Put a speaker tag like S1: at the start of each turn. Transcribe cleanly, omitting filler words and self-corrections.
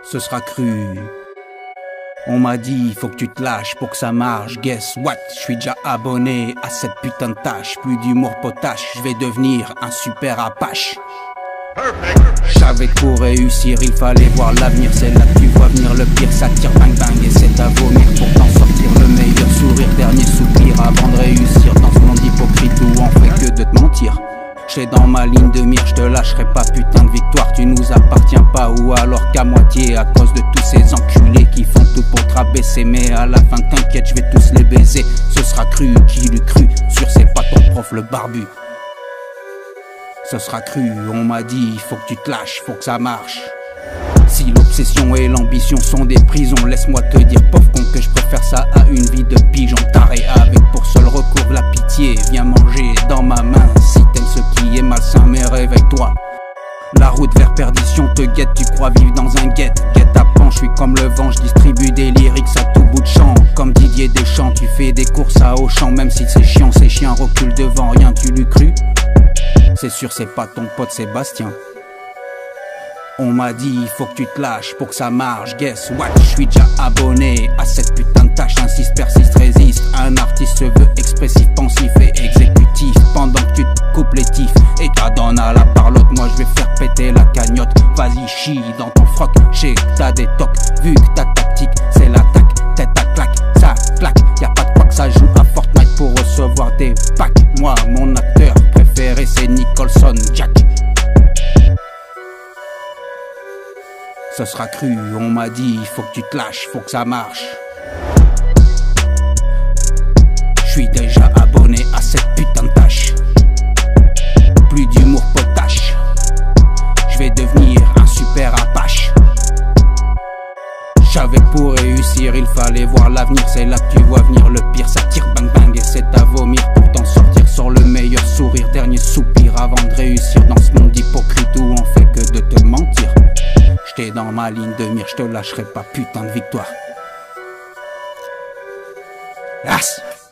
S1: ce sera cru. On m'a dit, faut que tu te lâches pour que ça marche. Guess what? Je suis déjà abonné à cette putain de tâche. Plus d'humour potache, je vais devenir un super apache. J'savais que pour réussir, il fallait voir l'avenir. C'est là que tu vois venir le pire, ça tire bang bang et c'est à vomir. Pour t'en sortir le meilleur sourire, dernier soupir avant de réussir dans ce monde hypocrite où on fait que de te mentir. J'suis dans ma ligne de mire, j'te lâcherai pas putain de victoire. Tu nous appartiens pas ou alors qu'à moitié à cause de tous ces enculés qui font tout pour te rabaisser. Mais à la fin t'inquiète, j'vais tous les baiser. Ce sera cru, qui l'eût cru, sur c'est pas ton prof le barbu. Ce sera cru, on m'a dit, faut que tu te lâches, faut que ça marche. Si l'obsession et l'ambition sont des prisons, laisse-moi te dire, pauvre con, que je préfère ça à une vie de pigeon. Taré avec pour seul recours la pitié, viens manger dans ma main. Si t'aimes ce qui est malsain, mais réveille-toi. La route vers perdition te guette, tu crois vivre dans un guet-apens. Je suis comme le vent, je distribue des lyrics à tout bout de champ. Comme Didier Deschamps, tu fais des courses à Auchan. Même si c'est chiant, ces chiens reculent devant rien, tu l'eus cru? C'est sûr c'est pas ton pote Sébastien. On m'a dit faut que tu te lâches pour que ça marche. Guess what? Je suis déjà abonné à cette putain de tâche. Insiste, persiste, résiste. Un artiste se veut expressif, pensif et exécutif. Pendant que tu te coupes les tifs et t'adonnes à la parlotte, moi je vais faire péter la cagnotte. Vas-y chie dans ton froc, j'sais que t'as des tocs. Vu que ta tactique c'est l'attaque, tête à claque, ça claque. Y'a pas de quoi que ça joue à Fortnite pour recevoir des packs. Moi mon acteur préféré c'est Nicholson Jack. Ce sera cru, on m'a dit, faut que tu te lâches, faut que ça marche. Je suis déjà abonné à cette putain de tâche. Plus d'humour potache, je vais devenir un super apache. J'avais que pour réussir, il fallait voir l'avenir. C'est là que tu vois venir le pire, ça tire bang bang et c'est à vomir. Pour t'en sortir, sors le meilleur sourire, dernier soupir avant de réussir dans ce monde hypocrite où on fait que de te mentir. J'étais dans ma ligne de mire, je te lâcherai pas putain de victoire. As.